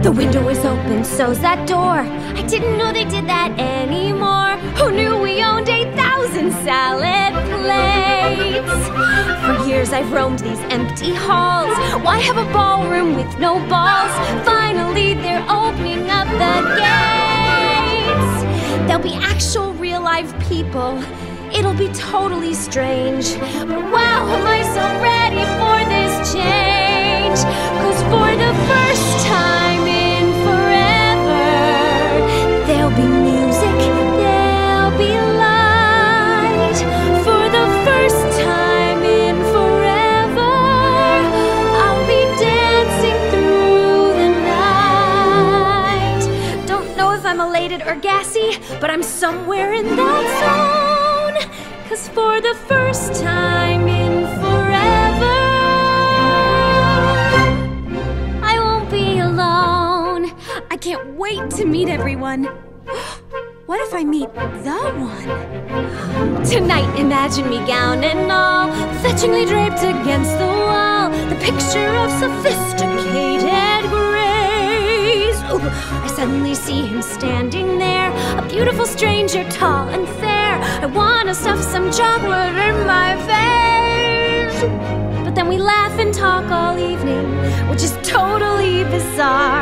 The window was open, so's that door. I didn't know they did that anymore. Who knew we owned 8,000 salad plates? For years I've roamed these empty halls. Why have a ballroom with no balls? Finally they're opening up the gates. There'll be actual real live people. It'll be totally strange. But wow, am I so ready for this change? 'Cause for the first time in forever, there'll be music, there'll be light. For the first time in forever, I'll be dancing through the night. Don't know if I'm elated or gassy, but I'm somewhere in that zone. 'Cause for the first time in forever, I won't be alone. I can't wait to meet everyone. What if I meet the one? Tonight, imagine me gown and all, fetchingly draped against the wall, the picture of sophisticated grace. Ooh, I suddenly see him standing there, a beautiful stranger, tall and fair. I wanna stuff some chocolate in my face. But then we laugh and talk all evening, which is totally bizarre.